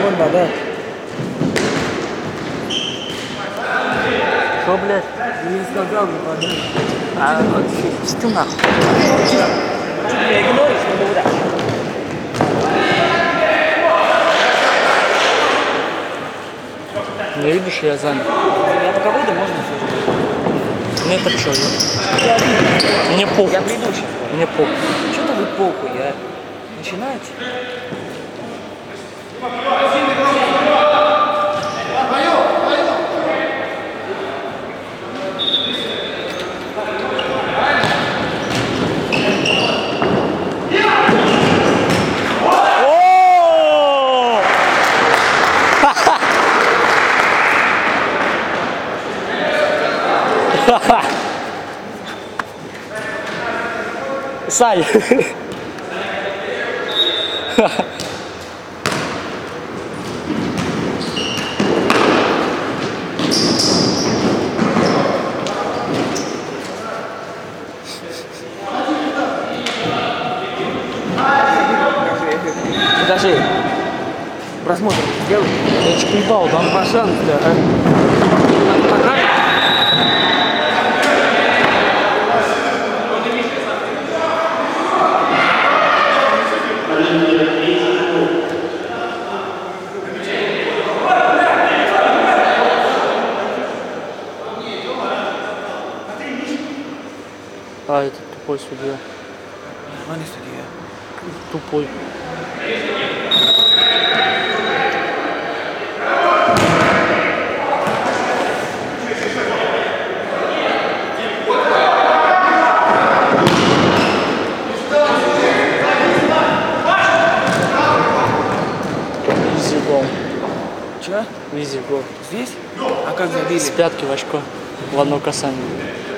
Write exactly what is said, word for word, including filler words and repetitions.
Вон вода. Что, блядь? Я не сказал, не вода. А, что ты нахуй? Ты меня игноришь, надо удар. Не видишь, я занят. Я пока выйду, можно все. Мне так что, я... Я приду. Мне похуй. Я приду сейчас. Мне похуй. Что-то вы похуй, я... Начинаете? Сань. Покажи. Просмотр сделай. Я че поебал, да? Пожалуйста, а? Покажи. А, это тупой судья. А не судья. Тупой. Изи гол. Че? Изи гол. Здесь? А как забили? С пятки в очко. В одно касание.